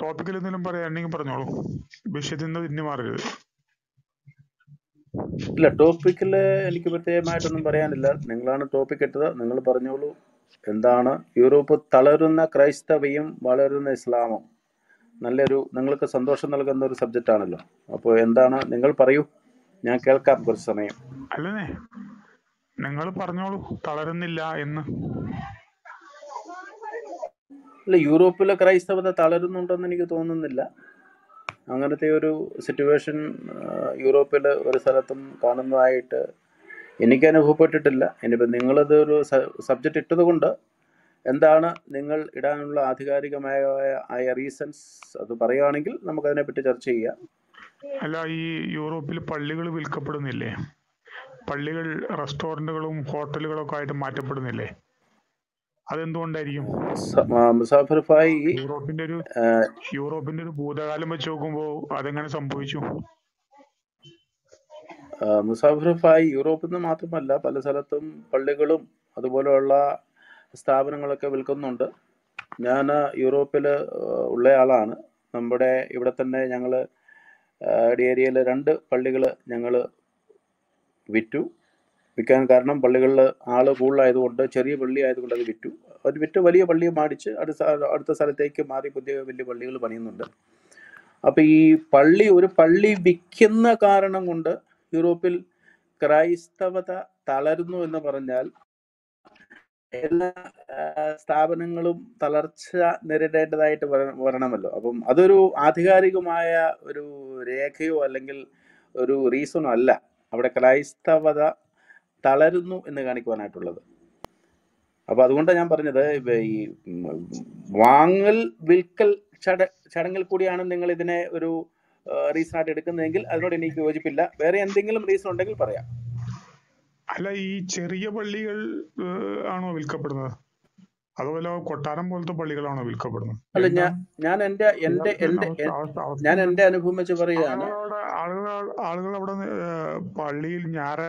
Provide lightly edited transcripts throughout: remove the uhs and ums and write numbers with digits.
ടോപ്പിക്കിൽ എന്തെങ്കിലും പറയാനുണ്ടെങ്കിൽ പറഞ്ഞോളൂ. വിഷയത്തിൽ നിന്ന് തിരിഞ്ഞു മാറരുത്. ഇല്ല, ടോപ്പിക്കിൽ എനിക്ക് പ്രത്യേകമായിട്ടൊന്നും പറയാനില്ല. നിങ്ങളാണ് ടോപ്പിക് ഇട്ടത്, നിങ്ങൾ പറഞ്ഞോളൂ. എന്താണ് യൂറോപ്പ് തളരുന്ന ക്രൈസ്തവയും വളരുന്ന ഇസ്ലാമും? നിങ്ങൾക്ക് സന്തോഷം നൽകുന്ന ഒരു സബ്ജക്റ്റ് ആണല്ലോ. അപ്പോൾ എന്താണ് നിങ്ങൾ പറയൂ, ഞാൻ കേൾക്കാം കുറച്ച് സമയം. അല്ലേ, നിങ്ങൾ പറഞ്ഞോളൂ തളരുന്നില്ല എന്ന്. ഇല്ല, യൂറോപ്പിലെ ക്രൈസ്തവത തളരുന്നുണ്ടെന്ന് എനിക്ക് തോന്നുന്നില്ല. അങ്ങനത്തെ ഒരു സിറ്റുവേഷൻ യൂറോപ്പിൽ ഒരു സ്ഥലത്തും കാണുന്നതായിട്ട് എനിക്ക് അനുഭവപ്പെട്ടിട്ടില്ല. ഇനിയിപ്പോൾ നിങ്ങളത് ഒരു സബ്ജക്റ്റ് ഇട്ടത് കൊണ്ട് എന്താണ് നിങ്ങൾ ഇടാനുള്ള ആധികാരികമായ റീസൺസ് അത് പറയുകയാണെങ്കിൽ നമുക്കതിനെപ്പറ്റി ചർച്ച ചെയ്യാം. അല്ല, ഈ യൂറോപ്പിൽ പള്ളികൾ വിൽക്കപ്പെടുന്നില്ലേ? പള്ളികൾ റെസ്റ്റോറൻറ്റുകളും ഹോട്ടലുകളും ഒക്കെ ആയിട്ട് മാറ്റപ്പെടുന്നില്ലേ? അതെന്തുകൊണ്ടായിരിക്കും? മുസാഫിർ ഭായി, യൂറോപ്പിന്റെ ഒരു ഭൂതകാലം വെച്ച് നോക്കുമ്പോൾ അതെങ്ങനെ സംഭവിച്ചു? മുസാഫിർ ഭായി, യൂറോപ്പിൽ നിന്ന് മാത്രമല്ല പല സ്ഥലത്തും പള്ളികളും അതുപോലെയുള്ള സ്ഥാപനങ്ങളൊക്കെ വിൽക്കുന്നുണ്ട്. ഞാൻ യൂറോപ്പിൽ ഉള്ള ആളാണ്. നമ്മുടെ ഇവിടെ തന്നെ ഞങ്ങൾ ഏരിയയിൽ 2 പള്ളികൾ ഞങ്ങൾ വിൽക്കാൻ കാരണം പള്ളികളിൽ ആൾ കൂടുതലായതുകൊണ്ട്, ചെറിയ പള്ളി ആയതുകൊണ്ട് അത് വിറ്റ് വലിയ പള്ളി മാടിച്ച് അടുത്ത സ്ഥലത്തേക്ക് മാറി വലിയ പള്ളികൾ പണിയുന്നുണ്ട്. അപ്പം ഈ ഒരു പള്ളി വിൽക്കുന്ന കാരണം കൊണ്ട് യൂറോപ്പിൽ ക്രൈസ്തവത തളരുന്നു എന്ന് പറഞ്ഞാൽ എല്ലാ സ്ഥാപനങ്ങളും തളർച്ച നേരിടേണ്ടതായിട്ട് വരണമല്ലോ. അപ്പം അതൊരു ആധികാരികമായ ഒരു രേഖയോ അല്ലെങ്കിൽ ഒരു റീസണോ അല്ല അവിടെ ക്രൈസ്തവത തളരുന്നു എന്ന് കാണിക്കുവാനായിട്ടുള്ളത്. അപ്പോൾ അതുകൊണ്ടാണ് ഞാൻ പറഞ്ഞത്, ഈ വാങ്ങൽ വിൽക്കൽ ചടങ്ങിൽ കൂടിയാണ് നിങ്ങൾ ഇതിനെ ഒരു റീസൺ ആയിട്ട് എടുക്കുന്നതെങ്കിൽ അതിനോട് എനിക്ക് യോജിപ്പില്ല. വേറെ എന്തെങ്കിലും റീസൺ ഉണ്ടെങ്കിൽ പറയാം. അല്ല, ഈ ചെറിയ പള്ളികൾ ആണോ വിൽക്കപ്പെടുന്നത്? അതുപോലെ കൊട്ടാരം പോലത്തെ പള്ളികളാണോ വിൽക്കപ്പെടുന്നത്? അല്ല, ഞാൻ എന്റെ അനുഭവം വെച്ച് പറയുകയാണ്. ആളുകൾ അവിടെ പള്ളിയിൽ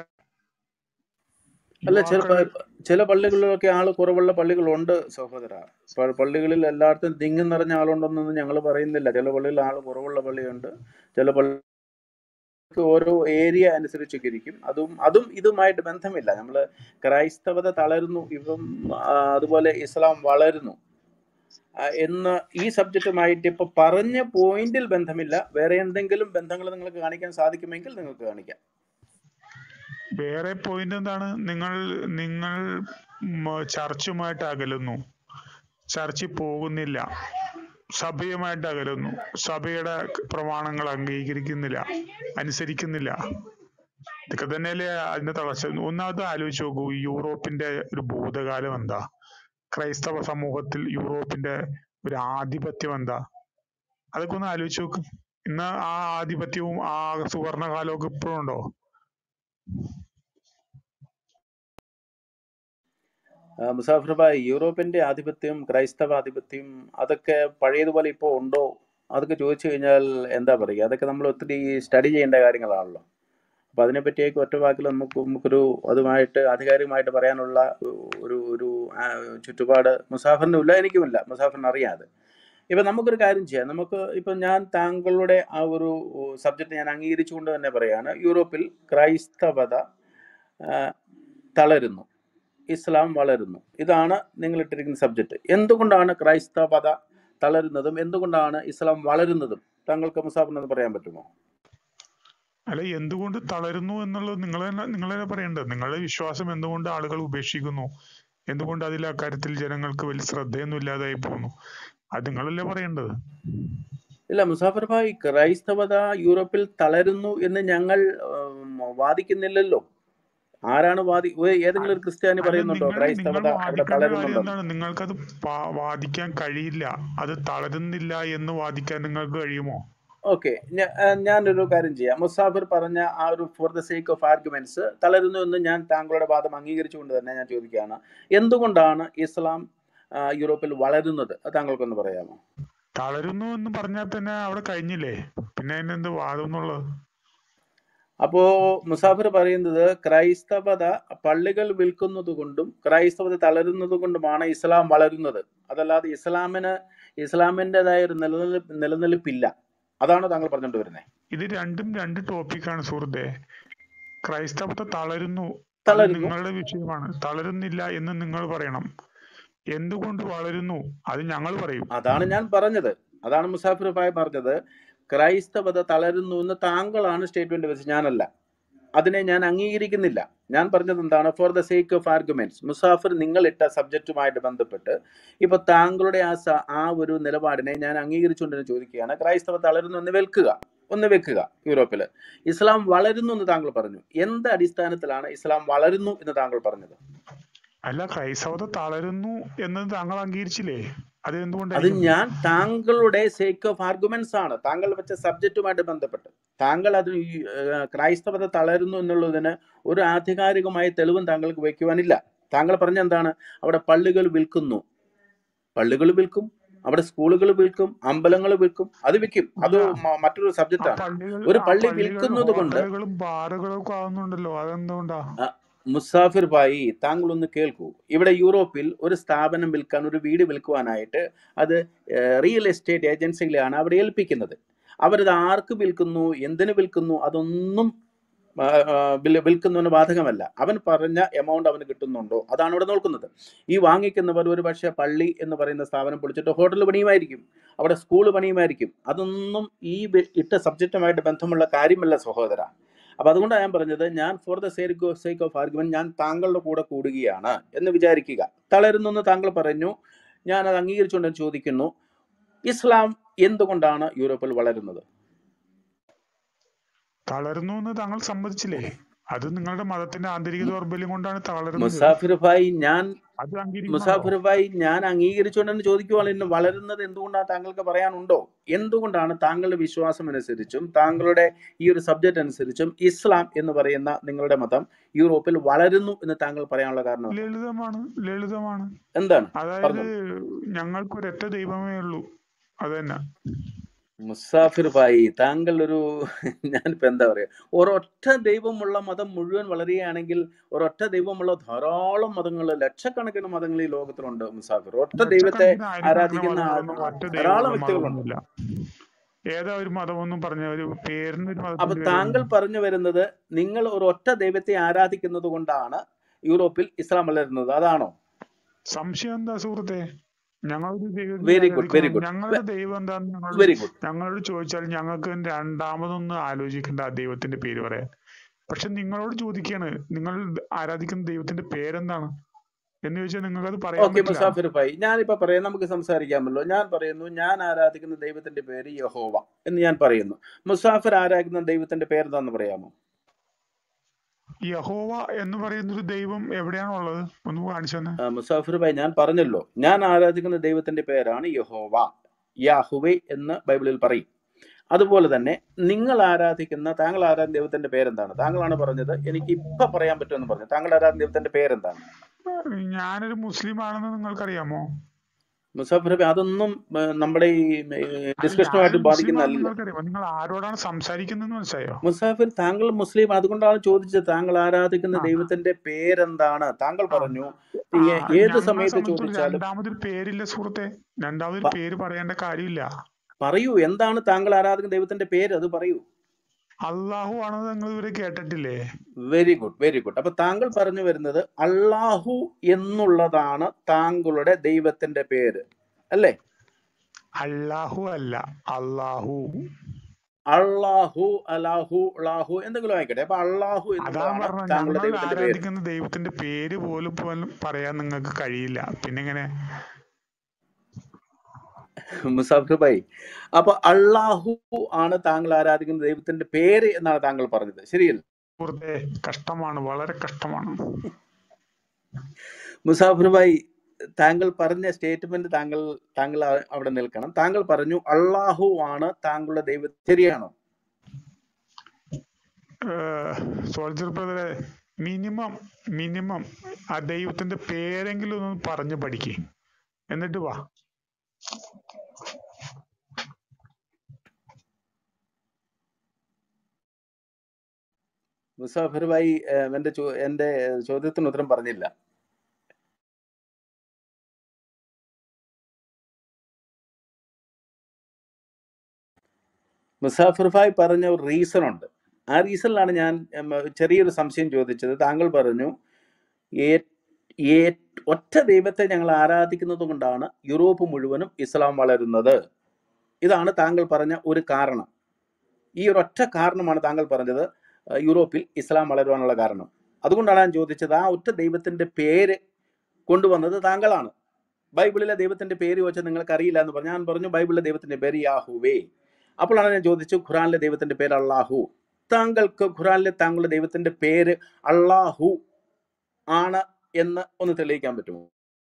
അല്ല, ചില പള്ളികളിലൊക്കെ ആള് കുറവുള്ള പള്ളികളുണ്ട് സഹോദര. പള്ളികളിൽ എല്ലായിടത്തും തിങ്ങി നിറഞ്ഞ ആളുണ്ടെന്നൊന്നും ഞങ്ങൾ പറയുന്നില്ല. ചില പള്ളികളിൽ ആള് കുറവുള്ള പള്ളിയുണ്ട്. ചില പള്ളി ഓരോ ഏരിയ അനുസരിച്ചൊക്കെ ഇരിക്കും. അതും ഇതുമായിട്ട് ബന്ധമില്ല. നമ്മൾ ക്രൈസ്തവത തളരുന്നു അതുപോലെ ഇസ്ലാം വളരുന്നു എന്ന് ഈ സബ്ജക്റ്റുമായിട്ട് ഇപ്പൊ പറഞ്ഞ പോയിന്റിൽ ബന്ധമില്ല. വേറെ എന്തെങ്കിലും ബന്ധങ്ങൾ നിങ്ങൾക്ക് കാണിക്കാൻ സാധിക്കുമെങ്കിൽ നിങ്ങൾക്ക് കാണിക്കാം. വേറെ പോയിന്റ് എന്താണ്? നിങ്ങൾ ചർച്ചുമായിട്ട് അകലുന്നു, ചർച്ചിൽ പോകുന്നില്ല, സഭയുമായിട്ട് അകലുന്നു, സഭയുടെ പ്രമാണങ്ങൾ അംഗീകരിക്കുന്നില്ല, അനുസരിക്കുന്നില്ല. ഇതൊക്കെ തന്നെയല്ലേ അതിന്റെ തളർച്ച. ഒന്നാമത് ആലോചിച്ച് നോക്കൂ, യൂറോപ്പിന്റെ ഒരു ഭൂതകാലം എന്താ? ക്രൈസ്തവ സമൂഹത്തിൽ യൂറോപ്പിന്റെ ഒരു ആധിപത്യം എന്താ? അതൊക്കെ ഒന്ന് ആലോചിച്ച് നോക്ക്. ഇന്ന് ആ ആധിപത്യവും ആ സുവർണകാലവും ഒക്കെ ഇപ്പോഴും ഉണ്ടോ? മുസാഫിർ ഭായ്, യൂറോപ്പിന്റെ ആധിപത്യം, ക്രൈസ്തവ ആധിപത്യം അതൊക്കെ പഴയതുപോലെ ഇപ്പോൾ ഉണ്ടോ? അതൊക്കെ ചോദിച്ചു കഴിഞ്ഞാൽ എന്താ പറയുക, അതൊക്കെ നമ്മൾ ഒത്തിരി സ്റ്റഡി ചെയ്യേണ്ട കാര്യങ്ങളാണല്ലോ. അപ്പം അതിനെപ്പറ്റിയൊക്കെ ഒറ്റ വാക്കിൽ നമുക്കൊരു അതുമായിട്ട് ആധികാരികമായിട്ട് പറയാനുള്ള ഒരു ചുറ്റുപാട് മുസാഫിറിനും ഇല്ല, എനിക്കുമില്ല. മുസാഫിറിന് അറിയാതെ. ഇപ്പം നമുക്കൊരു കാര്യം ചെയ്യാം. ഇപ്പം ഞാൻ താങ്കളുടെ ആ ഒരു സബ്ജക്റ്റ് ഞാൻ അംഗീകരിച്ചുകൊണ്ട് തന്നെ പറയാണ്, യൂറോപ്പിൽ ക്രൈസ്തവത തളരുന്നു, ഇസ്ലാം വളരുന്നു. ഇതാണ് നിങ്ങൾ ഇട്ടിരിക്കുന്ന സബ്ജക്റ്റ്. എന്തുകൊണ്ടാണ് ക്രൈസ്തവത തളരുന്നതും എന്തുകൊണ്ടാണ് ഇസ്ലാം വളരുന്നതും താങ്കൾക്ക് മുസാഫിറിനൊന്ന് പറയാൻ പറ്റുമോ? അല്ല, എന്തുകൊണ്ട് തളരുന്നു എന്നുള്ളത് നിങ്ങൾ തന്നെ പറയേണ്ടത്. നിങ്ങളുടെ വിശ്വാസം എന്തുകൊണ്ട് ആളുകൾ ഉപേക്ഷിക്കുന്നു, എന്തുകൊണ്ട് അതിൽ അക്കാര്യത്തിൽ ജനങ്ങൾക്ക് വലിയ ശ്രദ്ധയൊന്നും ഇല്ലാതായി പോകുന്നു, അത് നിങ്ങളല്ലേ പറയേണ്ടത്. ഇല്ല മുസാഫിർ ഭായ്, ക്രൈസ്തവത യൂറോപ്പിൽ തളരുന്നു എന്ന് ഞങ്ങൾ വാദിക്കുന്നില്ലല്ലോ. ആരാണ് ഏതെങ്കിലും ഒരു ക്രിസ്ത്യാനി പറയുന്നുണ്ടോ ക്രൈസ്തവത അവിടെ തളരുന്നുണ്ടോ? നിങ്ങൾക്കത് വാദിക്കാൻ കഴിയില്ല. അത് തളരുന്നില്ല എന്ന് വാദിക്കാൻ നിങ്ങൾക്ക് കഴിയുമോ? ഓക്കെ, ഞാനൊരു കാര്യം ചെയ്യാം. മുസാഫിർ പറഞ്ഞ ആ ഒരു for the sake of arguments തളരുന്നു എന്ന് ഞാൻ താങ്കളുടെ വാദം അംഗീകരിച്ചുകൊണ്ട് തന്നെ ഞാൻ ചോദിക്കുകയാണ്, എന്തുകൊണ്ടാണ് ഇസ്ലാം യൂറോപ്പിൽ വളരുന്നത്? താങ്കൾക്കൊന്ന് പറയാമോ? തളരുന്നു എന്ന് പറഞ്ഞാൽ തന്നെ അവിടെ കഴിഞ്ഞില്ലേ, പിന്നെ അതിനെന്ത് വാദം എന്നുള്ളത്? അപ്പോ മുസാഫിർ പറയുന്നത് ക്രൈസ്തവത പള്ളികൾ വിൽക്കുന്നത് കൊണ്ടും ക്രൈസ്തവത തളരുന്നത് കൊണ്ടുമാണ് ഇസ്ലാം വളരുന്നത്. അതല്ലാതെ ഇസ്ലാമിൻ്റെതായ ഒരു നിലനിൽപ്പില്ല. അതാണോ താങ്കൾ പറഞ്ഞുകൊണ്ട് വരുന്നത്? ഇത് രണ്ടും രണ്ട് ടോപ്പിക്കാണ് സുഹൃത്തെ. ക്രൈസ്തവത്തെ തളരുന്നു, അത് തളരുന്നു. നിങ്ങളുടെ വിഷയമാണ്. തളരുന്നില്ല എന്ന് നിങ്ങൾ പറയണം. എന്തുകൊണ്ട് വളരുന്നു അത് ഞങ്ങൾ പറയും. അതാണ് ഞാൻ പറഞ്ഞത്. അതാണ് മുസാഫിർ ഭായ് പറഞ്ഞത്. ക്രൈസ്തവത തളരുന്നു എന്ന് താങ്കളാണ് സ്റ്റേറ്റ്മെന്റ് വെച്ചത്, ഞാനല്ല. അതിനെ ഞാൻ അംഗീകരിക്കുന്നില്ല. ഞാൻ പറഞ്ഞത് എന്താണ്? For the sake of arguments, Musafir നിങ്ങളിട്ട സബ്ജക്റ്റുമായിട്ട് ബന്ധപ്പെട്ട് ഇപ്പൊ താങ്കളുടെ ആ ഒരു നിലപാടിനെ ഞാൻ അംഗീകരിച്ചുകൊണ്ട് ചോദിക്കുകയാണ്, ക്രൈസ്തവ തളരുന്നു ഒന്ന് വെക്കുക. യൂറോപ്പിൽ ഇസ്ലാം വളരുന്നു എന്ന് താങ്കൾ പറഞ്ഞു. എന്ത് അടിസ്ഥാനത്തിലാണ് ഇസ്ലാം വളരുന്നു എന്ന് താങ്കൾ പറഞ്ഞത്? അല്ല, ക്രൈസ്തവത തളരുന്നു എന്നത് താങ്കൾ അംഗീകരിച്ചില്ലേ? അത് അത് എന്തുകൊണ്ടായിരിക്കും? ഞാൻ താങ്കളുടെ സേക്ക് ഓഫ് ആർഗ്യുമെന്റ്സ് ആണ്, താങ്കൾ വെച്ച സബ്ജക്റ്റുമായിട്ട് ബന്ധപ്പെട്ട്. താങ്കൾ അത് ക്രൈസ്തവത തളരുന്നു എന്നുള്ളതിന് ഒരു ആധികാരികമായ തെളിവും താങ്കൾക്ക് വയ്ക്കുവാനില്ല. താങ്കൾ പറഞ്ഞ എന്താണ്? അവിടെ പള്ളികൾ വിൽക്കും, അവിടെ സ്കൂളുകൾ വിൽക്കും, അമ്പലങ്ങൾ വിൽക്കും. അത് വിൽക്കും, അത് മറ്റൊരു സബ്ജക്റ്റാണ്. ഒരു പള്ളി വിൽക്കുന്നത് കൊണ്ട് ഹോട്ടലുകളും ബാറുകളും ഒക്കെ ആവുന്നുണ്ടല്ലോ, അതെന്തുകൊണ്ടാ? മുസാഫിർ ഭായി, താങ്കൾ ഒന്ന് കേൾക്കൂ. ഇവിടെ യൂറോപ്പിൽ ഒരു സ്ഥാപനം വിൽക്കാൻ, ഒരു വീട് വിൽക്കുവാനായിട്ട് അത് റിയൽ എസ്റ്റേറ്റ് ഏജൻസികളെയാണ് അവിടെ ഏൽപ്പിക്കുന്നത്. അവരത് ആർക്ക് വിൽക്കുന്നു, എന്തിനു വിൽക്കുന്നു, അതൊന്നും വിൽക്കുന്നതിന് ബാധകമല്ല. അവൻ പറഞ്ഞ എമൗണ്ട് അവന് കിട്ടുന്നുണ്ടോ, അതാണ് ഇവിടെ നോക്കുന്നത്. ഈ വാങ്ങിക്കുന്നവർ ഒരു പക്ഷേ പള്ളി എന്ന് പറയുന്ന സ്ഥാപനം പൊളിച്ചിട്ട് ഹോട്ടൽ പണിയുമായിരിക്കും, അവിടെ സ്കൂൾ പണിയുമായിരിക്കും. അതൊന്നും ഈ ഇട്ട സബ്ജക്റ്റുമായിട്ട് ബന്ധമുള്ള കാര്യമല്ല സഹോദര. അപ്പം അതുകൊണ്ടാണ് ഞാൻ പറഞ്ഞത്, ഞാൻ for the sake of argument ഞാൻ താങ്കളുടെ കൂടെ കൂടുകയാണ് എന്ന് വിചാരിക്കുക. തളരുന്നെന്ന് താങ്കൾ പറഞ്ഞു, ഞാൻ അത് അംഗീകരിച്ചുകൊണ്ട് ചോദിക്കുന്നു, ഇസ്ലാം എന്തുകൊണ്ടാണ് യൂറോപ്പിൽ വളരുന്നത്? തളരുന്നു എന്ന് താങ്കൾ സമ്മതിച്ചില്ലേ? അത് നിങ്ങളുടെ മതത്തിന്റെ ആന്തരിക ദൗർബല്യം കൊണ്ടാണ് തളരുന്നത്. മുസാഫിർ ഭായ്, അത് അംഗീകരിക്കണോ? ഞാൻ അംഗീകരിച്ചുകൊണ്ടെന്ന് ചോദിക്കുവാണ്. വളരുന്നത് എന്തുകൊണ്ടാണ് താങ്കൾക്ക് പറയാനുണ്ടോ? എന്തുകൊണ്ടാണ് താങ്കളുടെ വിശ്വാസം അനുസരിച്ചും താങ്കളുടെ ഈ ഒരു സബ്ജക്റ്റ് അനുസരിച്ചും ഇസ്ലാം എന്ന് പറയുന്ന നിങ്ങളുടെ മതം യൂറോപ്പിൽ വളരുന്നു എന്ന് താങ്കൾ പറയാനുള്ള കാരണം? ലളിതമാണ്. എന്താണ്? അതായത് ഞങ്ങൾക്ക് ഒരൊറ്റ ദൈവമേ ഉള്ളൂ, അത് തന്നെ. മുസാഫിർ ഭായി, താങ്കൾ ഒരു ഞാനിപ്പോ എന്താ പറയാ, ഒരൊറ്റ ദൈവമുള്ള മതം മുഴുവൻ വളരുകയാണെങ്കിൽ ഒരൊറ്റ ദൈവമുള്ള ധാരാളം മതങ്ങൾ, ലക്ഷക്കണക്കിന് മതങ്ങൾ ഈ ലോകത്തിലുണ്ട് മുസാഫിർ. ഒറ്റ ദൈവത്തെ ആരാധിക്കുന്ന ധാരാളം വ്യക്തികളുണ്ട്. ഏതാ ഒരു മതമൊന്നും പറഞ്ഞ ഒരു പേരിന്? അപ്പൊ താങ്കൾ പറഞ്ഞു വരുന്നത്, നിങ്ങൾ ഒരു ഒറ്റ ദൈവത്തെ ആരാധിക്കുന്നത് കൊണ്ടാണ് യൂറോപ്പിൽ ഇസ്ലാം വളരുന്നത്, അതാണോ? സംശയം എന്താ സുഹൃത്തെ? Very good. ഞങ്ങളുടെ ദൈവം എന്താന്ന് ഞങ്ങളോട് ചോദിച്ചാൽ ഞങ്ങൾക്ക് രണ്ടാമതൊന്നും ആലോചിക്കേണ്ട ആ ദൈവത്തിന്റെ പേര് പറയാൻ. പക്ഷെ നിങ്ങളോട് ചോദിക്കാണ്, നിങ്ങൾ ആരാധിക്കുന്ന ദൈവത്തിന്റെ പേരെന്താണ് എന്ന് ചോദിച്ചാൽ നിങ്ങൾക്ക് അത് പറയാൻ പറ്റില്ല. മുസാഫിർ ഭായി, ഞാനിപ്പോ പറയാം, നമുക്ക് സംസാരിക്കാമല്ലോ. ഞാൻ പറയുന്നു, ഞാൻ ആരാധിക്കുന്ന ദൈവത്തിന്റെ പേര് യഹോവ എന്ന് ഞാൻ പറയുന്നു. മുസാഫിർ ആരാധിക്കുന്ന ദൈവത്തിന്റെ പേരെന്താന്ന് പറയാമോ? യഹോവ എന്ന് പറയുന്ന ഒരു ദൈവം എവിടെയാണുള്ളത്? ഒന്ന് കാണിച്ചു തന്നെ. മുസാഫിർ ഭായി, ഞാൻ പറഞ്ഞല്ലോ, ഞാൻ ആരാധിക്കുന്ന ദൈവത്തിന്റെ പേരാണ് യഹോവ, യാഹുവേ എന്ന് ബൈബിളിൽ പറയും. അതുപോലെ തന്നെ താങ്കൾ ആരാധിക്കുന്ന ദൈവത്തിന്റെ പേരെന്താണ്? താങ്കളാണ് പറഞ്ഞത്, എനിക്ക് ഇപ്പൊ പറയാൻ പറ്റുമെന്ന് പറഞ്ഞു. താങ്കൾ ആരാധിക്കുന്ന ദൈവത്തിന്റെ പേരെന്താണ്? ഞാനൊരു മുസ്ലിം ആണെന്ന് നിങ്ങൾക്കറിയാമോ? മുസാഫിർ ഭായി, അതൊന്നും നമ്മുടെ ഈ ഡിസ്കഷനുമായിട്ട് ബാധിക്കുന്നതല്ല. നിങ്ങൾ ആരോടാണ് സംസാരിക്കുന്നത് മനസ്സിലായോ? മുസാഫിർ, താങ്കൾ മുസ്ലിം, അതുകൊണ്ടാണ് ചോദിച്ചത് താങ്കൾ ആരാധിക്കുന്ന ദൈവത്തിന്റെ പേരെന്താണ്. താങ്കൾ പറഞ്ഞു ഏത് സമയത്ത് ചോദിച്ചാലും. രണ്ടാമതൊരു പേരില്ല സുഹൃത്തെ, രണ്ടാമതൊരു പേര് പറയേണ്ട കാര്യമില്ല. പറയൂ, എന്താണ് താങ്കൾ ആരാധിക്കുന്ന ദൈവത്തിന്റെ പേര്? അത് പറയൂ. അള്ളാഹു ആണെന്ന് നിങ്ങൾ ഇവരെ കേട്ടിട്ടില്ലേ? Very good. അപ്പൊ താങ്കൾ പറഞ്ഞു വരുന്നത് അള്ളാഹു എന്നുള്ളതാണ് താങ്കളുടെ ദൈവത്തിന്റെ പേര് അല്ലേ? അല്ലാഹു അല്ല, അള്ളാഹു. അല്ലാഹു എന്തെങ്കിലും ആയിക്കോട്ടെ. അപ്പൊ അള്ളാഹു എന്നുള്ളതാണ് താങ്കളുടെ ദൈവത്തിന്റെ പേര്. ആരാധിക്കുന്ന ദൈവത്തിന്റെ പേര് പോലും പറയാൻ നിങ്ങൾക്ക് കഴിയില്ല, പിന്നെങ്ങനെ? മുസാഫിർ ഭായി, അപ്പൊ അള്ളാഹു ആണ് താങ്കൾ ആരാധിക്കുന്ന ദൈവത്തിന്റെ പേര് എന്നാണ് താങ്കൾ പറഞ്ഞത്, ശരിയല്ല? കഷ്ടമാണ്, വളരെ കഷ്ടമാണ്. മുസാഫിർ ഭായി, താങ്കൾ പറഞ്ഞ സ്റ്റേറ്റ്മെന്റ് താങ്കൾ അവിടെ നിൽക്കണം. താങ്കൾ പറഞ്ഞു അള്ളാഹു ആണ് താങ്കളുടെ ദൈവം, ശരിയാണോ? സോൾജർ ബ്രദറെ, മിനിമം ആ ദൈവത്തിന്റെ പേരെങ്കിലും ഒന്ന് പറഞ്ഞു പഠിക്കേ, എന്നിട്ട് വാ. മുസാഫിർ ഭായി എന്റെ ചോദ്യത്തിന് ഉത്തരം പറഞ്ഞില്ല. മുസാഫിർ ഭായ് പറഞ്ഞ ഒരു റീസൺ ഉണ്ട്. ആ റീസണിലാണ് ഞാൻ ചെറിയൊരു സംശയം ചോദിച്ചത്. താങ്കൾ പറഞ്ഞു ഒറ്റ ദൈവത്തെ ഞങ്ങൾ ആരാധിക്കുന്നത് കൊണ്ടാണ് യൂറോപ്പ് മുഴുവനും ഇസ്ലാം വളരുന്നത്. ഇതാണ് താങ്കൾ പറഞ്ഞ ഒരു കാരണം. ഈ ഒരൊറ്റ കാരണമാണ് താങ്കൾ പറഞ്ഞത് യൂറോപ്പിൽ ഇസ്ലാം വളരുവാനുള്ള കാരണം. അതുകൊണ്ടാണ് ഞാൻ ചോദിച്ചത്, ആ ഒറ്റ ദൈവത്തിന്റെ പേര് കൊണ്ടുവന്നത് താങ്കളാണ്. ബൈബിളിലെ ദൈവത്തിന്റെ പേര് ചോദിച്ചാൽ നിങ്ങൾക്ക് അറിയില്ല എന്ന് പറഞ്ഞു. ഞാൻ പറഞ്ഞു ബൈബിളിലെ ദൈവത്തിന്റെ പേര് യാഹുവേ. അപ്പോഴാണ് ഞാൻ ചോദിച്ചു ഖുറാനിലെ ദൈവത്തിന്റെ പേര് അള്ളാഹു. താങ്കൾക്ക് ഖുറാനിലെ താങ്കളുടെ ദൈവത്തിന്റെ പേര് അള്ളാഹു ആണ് എന്ന് ഒന്ന് തെളിയിക്കാൻ പറ്റുമോ?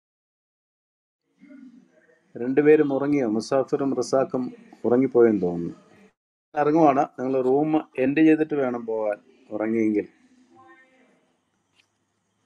രണ്ടുപേരും ഉറങ്ങിയോ? മുസാഫിറും റസാഖും ഉറങ്ങിപ്പോയെന്ന് തോന്നുന്നു. ഇറങ്ങുവാണ്. നിങ്ങൾ റൂം എൻഡ് ചെയ്തിട്ട് വേണം പോകാൻ, ഉറങ്ങിയെങ്കിൽ.